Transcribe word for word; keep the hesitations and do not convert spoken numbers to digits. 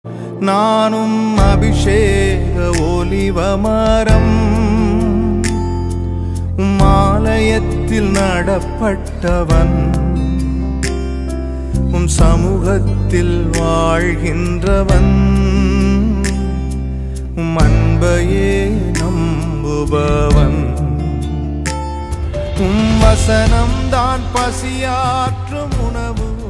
நானும் அபிஷேக ஒலிவமரம் உம்மாலயத்தில் நடப்பட்டவன் உம் சமூகத்தில் வாழ்கின்றவன் உம் அன்பையே நம்புபவன் உம் வசனம் தான் பசியாற்றும் உணவு